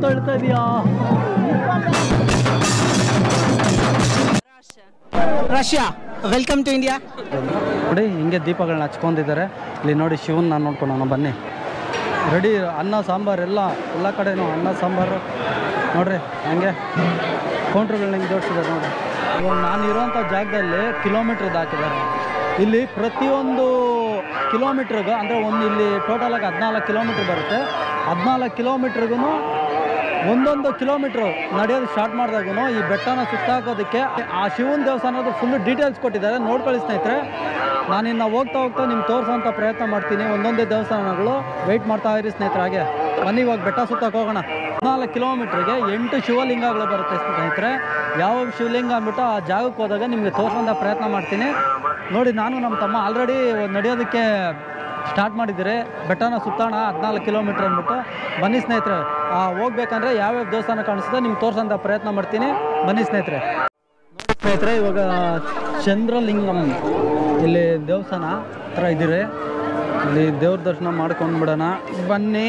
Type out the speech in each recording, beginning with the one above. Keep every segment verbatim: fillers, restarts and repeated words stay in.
ತಳ್ತಾ ಇದೆಯಾ? Russia welcome to India. ನೋಡಿ ಹಿಂಗೆ ದೀಪಗಳನ್ನ ಹಚ್ಕೊಂಡಿದ್ದಾರೆ. ಇಲ್ಲಿ ನೋಡಿ ಶಿವನ್ ನಾನು ನೋಡ್ಕೊಳ್ಳೋಣ ಬನ್ನಿ. ರೆಡಿ ಅನ್ನ ಸಾಂಬಾರು ಎಲ್ಲ ಎಲ್ಲ ಕಡೆನೂ ಅನ್ನ ಸಾಂಬಾರು ನೋಡ್ರಿ. ಹಂಗೆ ಕೌಂಟ್ರುಗಳನ್ನ ಹಿಂಗೆ ಜೋಡಿಸಿದ್ದಾರೆ ನೋಡಿರಿ. ಇವಾಗ ನಾನು ಇರೋಂಥ ಜಾಗದಲ್ಲಿ ಕಿಲೋಮೀಟ್ರದ್ದು ಹಾಕಿದ್ದಾರೆ. ಇಲ್ಲಿ ಪ್ರತಿಯೊಂದು ಕಿಲೋಮೀಟ್ರಿಗೂ ಅಂದರೆ ಒಂದು ಇಲ್ಲಿ ಟೋಟಲಾಗಿ ಹದಿನಾಲ್ಕು ಕಿಲೋಮೀಟ್ರ್ ಬರುತ್ತೆ. ಹದಿನಾಲ್ಕು ಕಿಲೋಮೀಟ್ರಿಗೂ ಒಂದೊಂದು ಕಿಲೋಮೀಟ್ರು ನಡೆಯೋದು ಸ್ಟಾರ್ಟ್ ಮಾಡಿದಾಗೂ ಈ ಬೆಟ್ಟನ ಸುತ್ತಾಕೋದಕ್ಕೆ ಆ ಶಿವನ ದೇವಸ್ಥಾನದ ಫುಲ್ಲು ಡೀಟೇಲ್ಸ್ ಕೊಟ್ಟಿದ್ದಾರೆ. ನೋಡ್ಕೊಳ್ಳಿ ಸ್ನೇಹಿತರೆ. ನಾನಿನ್ನು ಹೋಗ್ತಾ ಹೋಗ್ತಾ ನಿಮ್ಗೆ ತೋರಿಸೋಂಥ ಪ್ರಯತ್ನ ಮಾಡ್ತೀನಿ. ಒಂದೊಂದೇ ದೇವಸ್ಥಾನಗಳು ವೆಯ್ಟ್ ಮಾಡ್ತಾ ಇರಿ ಸ್ನೇಹಿತರೆ. ಹಾಗೆ ಬನ್ನಿ ಇವಾಗ ಬೆಟ್ಟ ಸುತ್ತಕ್ಕೆ ಹೋಗೋಣ. ಹದಿನಾಲ್ಕು ಕಿಲೋಮೀಟ್ರಿಗೆ ಎಂಟು ಶಿವಲಿಂಗಗಳು ಬರುತ್ತೆ ಸ್ನೇಹಿತರೆ. ಯಾವ ಶಿವಲಿಂಗ ಅಂದ್ಬಿಟ್ಟು ಆ ಜಾಗಕ್ಕೆ ಹೋದಾಗ ನಿಮಗೆ ತೋರಿಸೋಂಥ ಪ್ರಯತ್ನ ಮಾಡ್ತೀನಿ. ನೋಡಿ ನಾನು ನಮ್ಮ ತಮ್ಮ ಆಲ್ರೆಡಿ ನಡೆಯೋದಕ್ಕೆ ಸ್ಟಾರ್ಟ್ ಮಾಡಿದ್ದೀರಿ. ಬೆಟ್ಟನ ಸುತ್ತಾಣ ಹದಿನಾಲ್ಕು ಕಿಲೋಮೀಟ್ರ್ ಅಂದ್ಬಿಟ್ಟು. ಬನ್ನಿ ಸ್ನೇಹಿತರೆ. ಹೋಗ್ಬೇಕಂದ್ರೆ ಯಾವ್ಯಾವ ದೇವಸ್ಥಾನ ಕಾಣಿಸುತ್ತೆ ನಿಮ್ಗೆ ತೋರಿಸೋಂಥ ಪ್ರಯತ್ನ ಮಾಡ್ತೀನಿ. ಬನ್ನಿ ಸ್ನೇಹಿತರೆ. ನೋಡಿ ಸ್ನೇಹಿತರೆ, ಇವಾಗ ಚಂದ್ರಲಿಂಗಂ ಇಲ್ಲಿ ದೇವಸ್ಥಾನ ಹತ್ರ ಇದ್ದೀರಿ. ಇಲ್ಲಿ ದೇವ್ರ ದರ್ಶನ ಮಾಡ್ಕೊಂಡು ಬಿಡೋಣ ಬನ್ನಿ.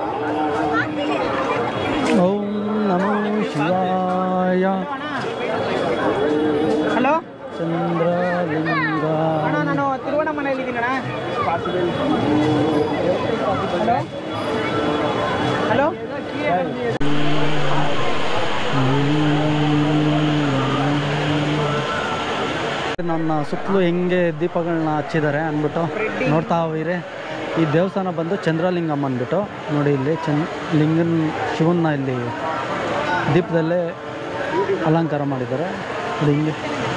ಓಂ ನಮೋ ಶಿವಾಯ. ಹಲೋ ಚಂದ್ರಲಿಂಗ. ನಾನು ತಿರುವಣ್ಣಾಮಲೈಯಲ್ಲಿ ಇದ್ದೀನಿ ಅಣ್ಣ. ಹಲೋ ಹಲೋ ನನ್ನ ಸುತ್ತಲೂ ಹೆಂಗೆ ದೀಪಗಳನ್ನ ಹಚ್ಚಿದ್ದಾರೆ ಅಂದ್ಬಿಟ್ಟು ನೋಡ್ತಾ ಹೋಗಿರಿ. ಈ ದೇವಸ್ಥಾನ ಬಂದು ಚಂದ್ರಲಿಂಗಂ ಅಂದ್ಬಿಟ್ಟು ನೋಡಿ. ಇಲ್ಲಿ ಚಂದ್ ಲಿಂಗನ ಶಿವನ್ನ ಇಲ್ಲಿ ದೀಪದಲ್ಲೇ ಅಲಂಕಾರ ಮಾಡಿದ್ದಾರೆ. ಅದು ಹಿಂಗೆ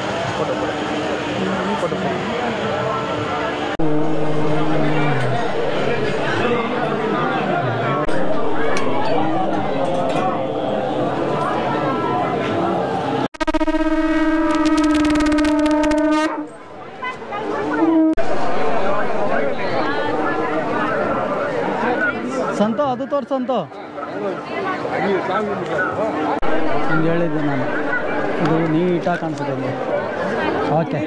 ಸಂತೋ ಅದು ತೋರ್ಸಂತೋ ಹಿಂಗೆ ಹೇಳಿದ್ದೆ ನಾನು. ಇದು ನೀಟಾಗಿ ಕಾಣಿಸುತ್ತೆ ಇಲ್ಲಿ. ಓಕೆ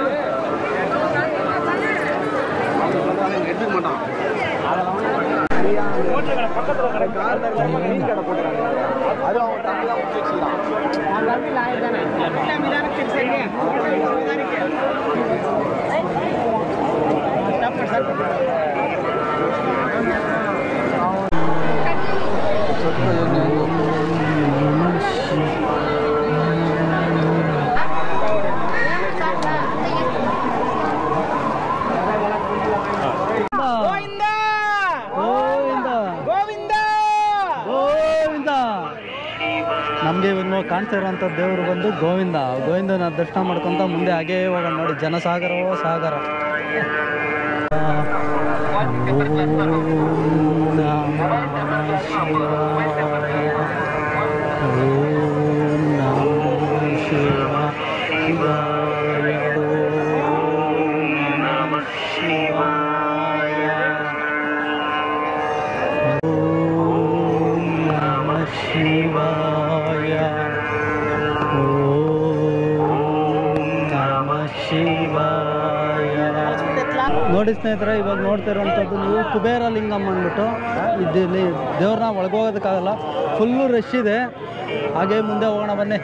ನಮಗೆ ಇನ್ನು ಕಾಣ್ತಾ ಇರೋಂಥ ದೇವರು ಬಂದು ಗೋವಿಂದ. ಗೋವಿಂದನ ದರ್ಶನ ಮಾಡ್ಕೊತ ಮುಂದೆ ಹಾಗೇ ಹೋಗೋಣ. ನೋಡಿ ಜನಸಾಗರವೋ ಸಾಗರ. ನೋಡಿ ಸ್ನೇಹಿತರೆ, ಇವಾಗ ನೋಡ್ತಾ ಇರೋಂಥದ್ದು ನೀವು ಕುಬೇರ ಲಿಂಗಂ ಅಂದ್ಬಿಟ್ಟು. ಇಲ್ಲಿ ದೇವ್ರನ್ನ ಒಳಗೋಗೋದಕ್ಕಾಗಲ್ಲ, ಫುಲ್ಲು ರಶ್ ಇದೆ. ಹಾಗೆ ಮುಂದೆ ಹೋಗೋಣ ಬನ್ನಿ.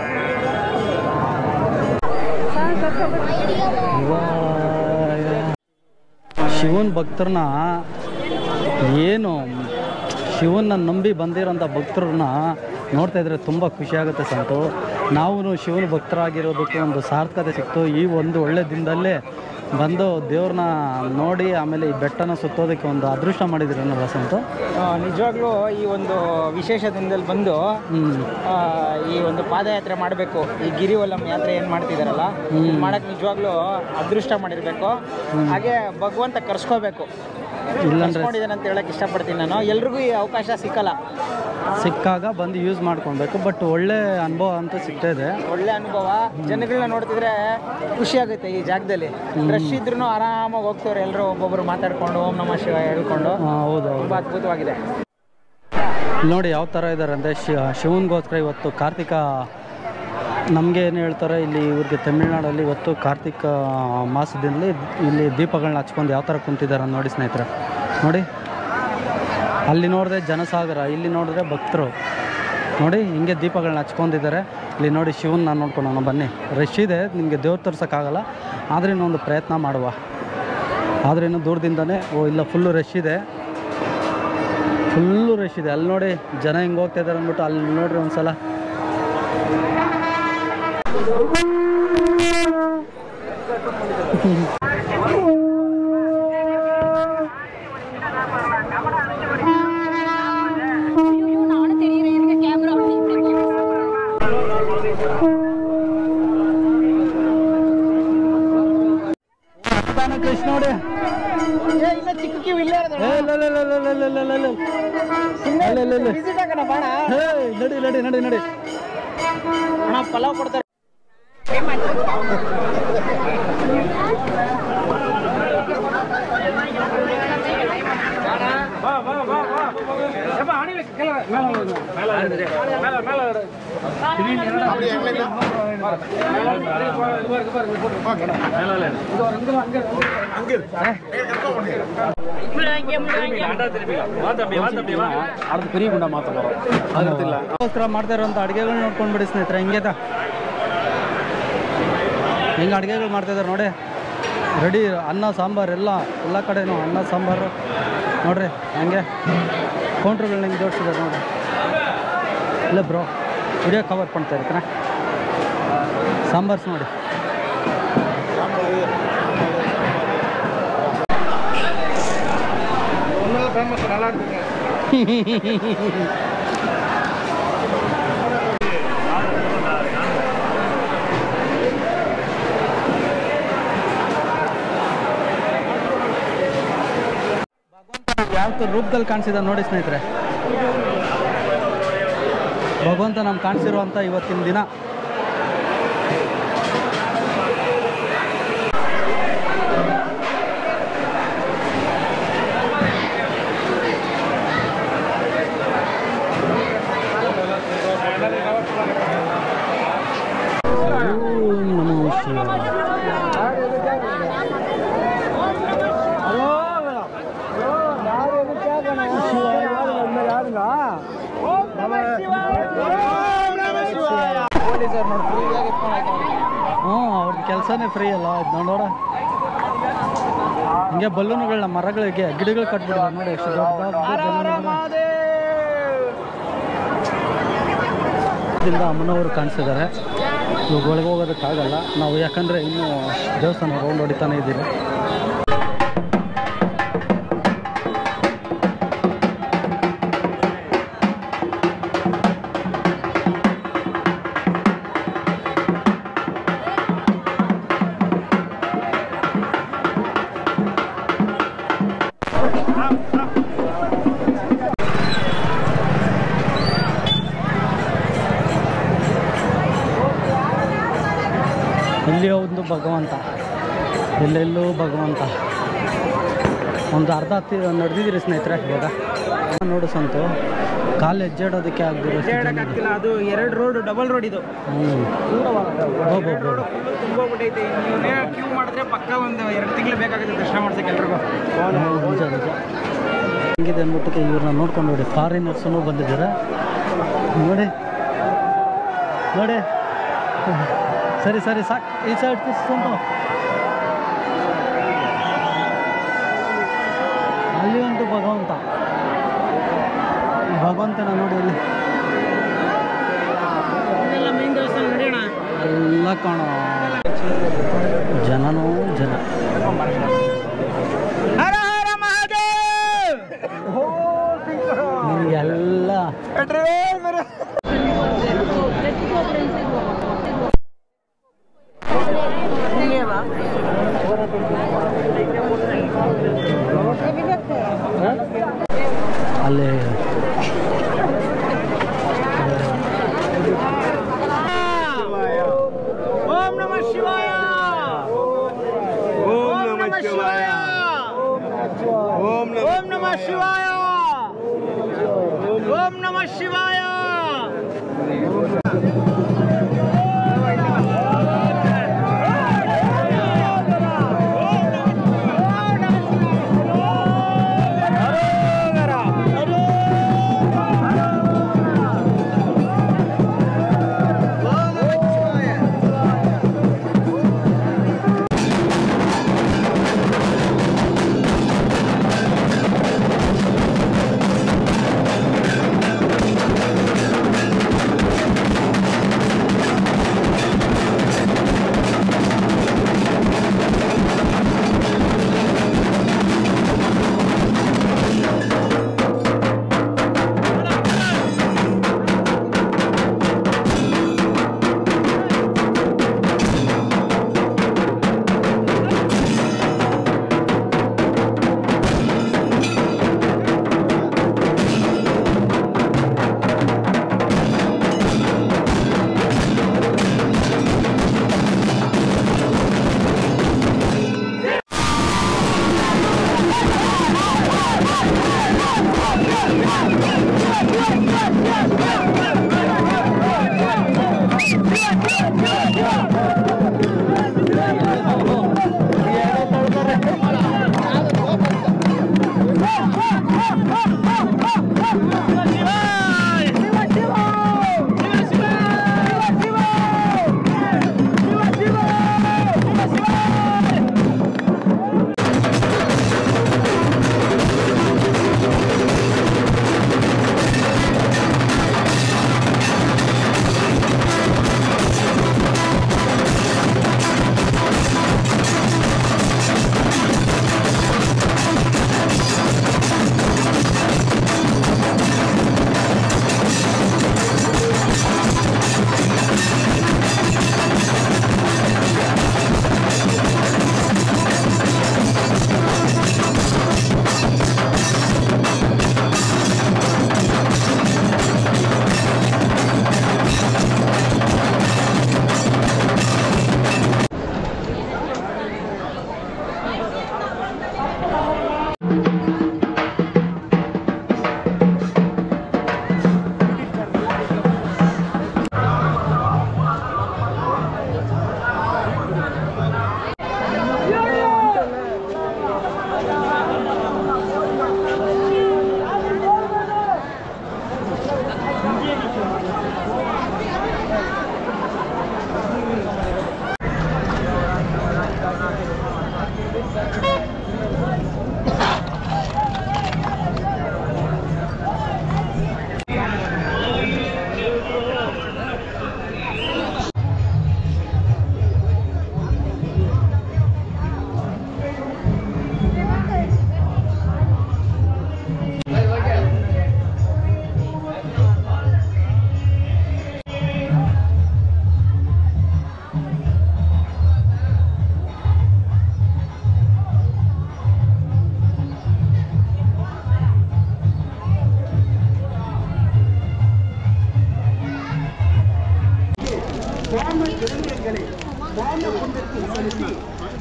ಶಿವನ ಭಕ್ತರನ್ನ ಏನು ಶಿವನ ನಂಬಿ ಬಂದಿರೋಂಥ ಭಕ್ತರನ್ನ ನೋಡ್ತಾ ಇದ್ರೆ ತುಂಬ ಖುಷಿಯಾಗುತ್ತೆ ಸಂತು. ನಾವು ಶಿವನ ಭಕ್ತರಾಗಿರೋದಕ್ಕೆ ಒಂದು ಸಾರ್ಥಕತೆ ಸಿಕ್ತು. ಈ ಒಂದು ಒಳ್ಳೆ ದಿನದಲ್ಲೇ ಬಂದು ದೇವ್ರನ್ನ ನೋಡಿ ಆಮೇಲೆ ಈ ಬೆಟ್ಟನ ಸುತ್ತೋದಕ್ಕೆ ಒಂದು ಅದೃಷ್ಟ ಮಾಡಿದ್ರಿ ಅನ್ನೋ ಸಂತು. ನಿಜವಾಗ್ಲೂ ಈ ಒಂದು ವಿಶೇಷ ದಿನದಲ್ಲಿ ಬಂದು ಈ ಒಂದು ಪಾದಯಾತ್ರೆ ಮಾಡಬೇಕು. ಈ ಗಿರಿವಲಂ ಯಾತ್ರೆ ಏನು ಮಾಡ್ತಿದ್ದಾರಲ್ಲ, ಮಾಡಕ್ಕೆ ನಿಜವಾಗ್ಲೂ ಅದೃಷ್ಟ ಮಾಡಿರಬೇಕು. ಹಾಗೆ ಭಗವಂತ ಕರ್ಸ್ಕೋಬೇಕು. ಕರ್ಸ್ಕೊಂಡಿದ್ದಾನೆ ಅಂತ ಹೇಳಕ್ಕೆ ಇಷ್ಟಪಡ್ತೀನಿ ನಾನು. ಎಲ್ರಿಗೂ ಈ ಅವಕಾಶ ಸಿಕ್ಕಲ್ಲ. ಸಿಕ್ಕಾಗ ಬಂದು ಯೂಸ್ ಮಾಡ್ಕೊಳ್ಬೇಕು. ಬಟ್ ಒಳ್ಳೆ ಅನುಭವ ಅಂತ ಸಿಗ್ತಾ ಇದೆ. ಒಳ್ಳೆ ಅನುಭವ. ಜನಗಳನ್ನ ನೋಡ್ತಿದ್ರೆ ಖುಷಿ ಆಗುತ್ತೆ. ಈ ಜಾಗದಲ್ಲಿ ರಶ್ ಇದ್ರೂ ಆರಾಮಾಗಿ ಹೋಗ್ತವ್ರೆ ಎಲ್ಲರೂ, ಒಬ್ಬೊಬ್ರು ಮಾತಾಡ್ಕೊಂಡು ಓಂ ನಮಃ ಶಿವ ಹೇಳ್ಕೊಂಡು. ಹೌದು, ತುಂಬ ಅದ್ಭುತವಾಗಿದೆ. ನೋಡಿ ಯಾವ ಥರ ಇದ್ದಾರೆ ಅಂದರೆ ಶಿವನಿಗೋಸ್ಕರ ಇವತ್ತು ಕಾರ್ತಿಕ ನಮಗೆ ಏನು ಹೇಳ್ತಾರೆ ಇಲ್ಲಿ ಇವ್ರಿಗೆ ತಮಿಳ್ನಾಡಲ್ಲಿ ಇವತ್ತು ಕಾರ್ತಿಕ ಮಾಸದಲ್ಲಿ ಇಲ್ಲಿ ದೀಪಗಳನ್ನ ಹಚ್ಕೊಂಡು ಯಾವ ಥರ ಕುಂತಿದ್ದಾರೆ ನೋಡಿ ಸ್ನೇಹಿತರೆ. ನೋಡಿ ಅಲ್ಲಿ ನೋಡಿದ್ರೆ ಜನಸಾಗರ, ಇಲ್ಲಿ ನೋಡಿದ್ರೆ ಭಕ್ತರು. ನೋಡಿ ಹಿಂಗೆ ದೀಪಗಳನ್ನ ಹಚ್ಕೊಂಡಿದ್ದಾರೆ. ಇಲ್ಲಿ ನೋಡಿ ಶಿವನ್ನ ನೋಡ್ಕೊಂಡು ಬನ್ನಿ. ರಶ್ ಇದೆ, ನಿಮಗೆ ದೇವ್ರು ತೋರ್ಸೋಕ್ಕಾಗಲ್ಲ, ಆದರೆ ಇನ್ನೊಂದು ಪ್ರಯತ್ನ ಮಾಡುವ. ಆದರೆ ಇನ್ನು ದೂರದಿಂದನೇ ಓ ಇಲ್ಲ ಫುಲ್ಲು ರಶ್ ಇದೆ, ಫುಲ್ಲು ರಶ್ ಇದೆ. ಅಲ್ಲಿ ನೋಡಿ ಜನ ಹಿಂಗೆ ಹೋಗ್ತಾ ಇದ್ದಾರೆ ಅಂದ್ಬಿಟ್ಟು ಅಲ್ಲಿ ನೋಡ್ರಿ ಒಂದು ಸಲ. ಕೃಷ್ಣ ನೋಡಿ ನಡಿ ನಡಿ ನಡಿ ನಡಿ ಪಲಾವ್ ಕೊಡ್ತಾರೆ. ಅರ್ಧ ಫ್ರೀ ಗುಂಡ ಮಾತಾಡೋಲ್ಲ ಮಾಡ್ತಾ ಇರೋಂಥ ಅಡುಗೆಗಳು ನೋಡ್ಕೊಂಡ್ಬಿಡಿ ಸ್ನೇಹಿತರೆ. ಹಿಂಗೆದ ಹೆಂಗೆ ಅಡುಗೆಗಳು ಮಾಡ್ತಾಯಿದ್ದಾರೆ ನೋಡಿ. ರೆಡಿ ಅನ್ನ ಸಾಂಬಾರು ಎಲ್ಲ ಎಲ್ಲ ಕಡೆನೂ ಅನ್ನ ಸಾಂಬಾರು ನೋಡ್ರಿ. ಹಂಗೆ ಕೌಂಟ್ರುಗಳನ್ನ ಹಿಂಗೆ ಜೋಡಿಸಿದ್ದಾರೆ ನೋಡಿ. ಇಲ್ಲ ಬ್ರೋ ವಿಡಿಯೋ ಕವರ್ ಮಾಡ್ತಾ ಇರ್ತಾನೆ. ಸಾಂಬಾರ್ಸ್ ನೋಡಿ. ಯಾವ ರೂಪದಲ್ಲಿ ಕಾಣಿಸಿದ ನೋಡಿ ಸ್ನೇಹಿತರೆ. ಭಗವಂತ ನಮ್ಗೆ ಕಾಣಿಸಿರುವಂಥ ಇವತ್ತಿನ ದಿನ. ಹ್ಞೂ ಅವ್ರದ್ದು ಕೆಲಸನೇ ಫ್ರೀ ಅಲ್ಲ. ಇದು ನೋಡೋಣ ಹಿಂಗೆ ಬಲೂನುಗಳನ್ನ ಮರಗಳಿಗೆ ಗಿಡಗಳು ಕಟ್ಬಿಡ್ತಾರೆ ನೋಡಿ. ಎಷ್ಟು ದೊಡ್ಡ ಅಮ್ಮನವರು ಕಾಣಿಸಿದ್ದಾರೆ. ಇವಾಗ ಒಳಗೆ ಹೋಗೋದಕ್ಕಾಗಲ್ಲ ನಾವು, ಯಾಕಂದರೆ ಇನ್ನೂ ದೇವಸ್ಥಾನ ರೌಂಡ್ ಹೊಡಿತಾನೆ ಇದ್ದೀವಿ. ಇಲ್ಲಿ ಒಂದು ಭಗವಂತ, ಎಲ್ಲೆಲ್ಲೂ ಭಗವಂತ. ಒಂದು ಅರ್ಧ ಹತ್ತಿ ನಡೆದಿದ್ದೀರಿ ಸ್ನೇಹಿತರೆ. ಇವಾಗ ನೋಡು ಸಂತು ಕಾಲು ಹೆಜ್ಜೆಡೋದಕ್ಕೆ ಆಗ್ದಿರೋ. ಅದು ಎರಡು ರೋಡ್ ಡಬಲ್ ರೋಡ್ ಇದು. ಹ್ಞೂ ತುಂಬೋಗ್ಬಿಟ್ಟೈತೆ. ನೀವು ಕ್ಯೂ ಮಾಡಿದ್ರೆ ಪಕ್ಕ ಒಂದು ಎರಡು ತಿಂಗಳು ಬೇಕಾಗುತ್ತೆ ದರ್ಶನ ಮಾಡ್ಸಕ್ಕೆ ಎಲ್ರಿಗೂ. ನಿಜ ನಿಜ ಹಿಂಗಿದೆ ಅಂದ್ಬಿಟ್ಟಕ್ಕೆ ಇವ್ರನ್ನ ನೋಡ್ಕೊಂಡು ನೋಡಿ. ಫಾರಿನರ್ಸೂ ಬಂದಿದ್ದಾರೆ ನೋಡಿ ನೋಡಿ. ಸರಿ ಸರಿ ಸಾಕು. ಈ ಸೈಡ್ ತಿಸ್ಕೊಂಡು ಅಲ್ಲಿ ಒಂದು ಭಗವಂತ, ಭಗವಂತನ ನೋಡಿ ಅಲ್ಲಿ ಎಲ್ಲ ಕಾಣೋ ಜನನೂ ಜನ. ನಿಮಗೆಲ್ಲ ಅಲ್ಲಿ ಓಂ ನಮಃ ಶಿವಾಯ, ಓಂ ನಮಃ ಶಿವಾಯ, ಓಂ ನಮಃ ಶಿವಾಯ, ಓಂ ನಮಃ ಶಿವಾಯ.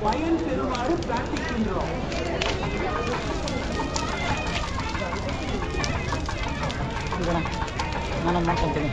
ನಾನು ಮಾಡ್ಕೊತೀನಿ.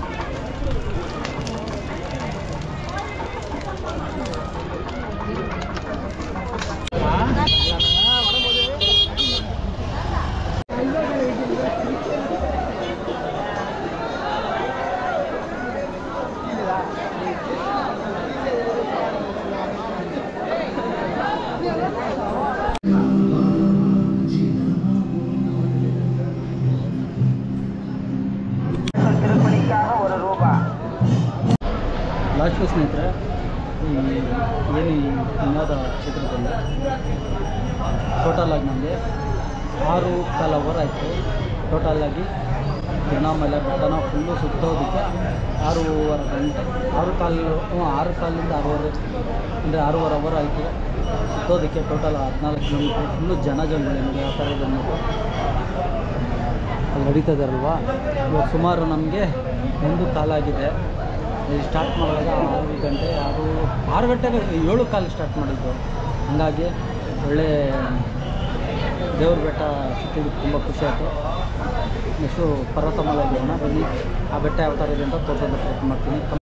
ಲಾಸ್ಟ್ ಸ್ನೇಹಿತರೆ, ಈ ಏನು ಈ ಪುಣ್ಯದ ಕ್ಷೇತ್ರದಲ್ಲಿ ಟೋಟಲಾಗಿ ನಮಗೆ ಆರು ಕಾಲ ಅವರ್ ಆಯಿತು. ಟೋಟಲಾಗಿ ತಿರುವಣ್ಣಾಮಲೈ ಬೆಟ್ಟನ ಫುಲ್ಲು ಸುತ್ತೋದಕ್ಕೆ ಆರೂವರೆ ಗಂಟೆ ಆರು ಕಾಲು ಆರು ಕಾಲಿಂದ ಆರೂವರೆ ಅಂದರೆ ಆರೂವರೆ ಅವರ್ ಆಯಿತು ಸುತ್ತೋದಕ್ಕೆ. ಟೋಟಲ್ ಹದಿನಾಲ್ಕು ಕಿಲೋಮೀಟ್ರ್ ಫುಲ್ಲು ಜನ ಜಂಗುಳಿ ನೋಡಿ ಆ ಥರ ಇದೆ ಅಂದ್ಬಿಟ್ಟು ಅಲ್ಲಿ ನಡೀತದಲ್ವಾ. ಇವಾಗ ಸುಮಾರು ನಮಗೆ ಒಂದು ಕಾಲಾಗಿದೆ. ಸ್ಟಾರ್ಟ್ ಮಾಡುವಾಗ ಆರು ಗಂಟೆ ಆರು ಆರು ಗಂಟೆಗೆ ಏಳು ಕಾಲು ಸ್ಟಾರ್ಟ್ ಮಾಡಿದ್ದು. ಹಾಗಾಗಿ ಒಳ್ಳೆ ದೇವ್ರ ಬೆಟ್ಟ ಸುತ್ತಿದ್ದಕ್ಕೆ ತುಂಬ ಖುಷಿ ಆಯಿತು. ನೆಕ್ಸ್ಟು ಪರ್ವತಮಲೈ ಹೋಗೋಣ ಬನ್ನಿ. ಆ ಬೆಟ್ಟ ಯಾವ ಥರ ಇದೆ ಅಂತ ತೋರಿಸೋದಕ್ಕೆ ಪ್ರಯತ್ನ ಮಾಡ್ತೀನಿ.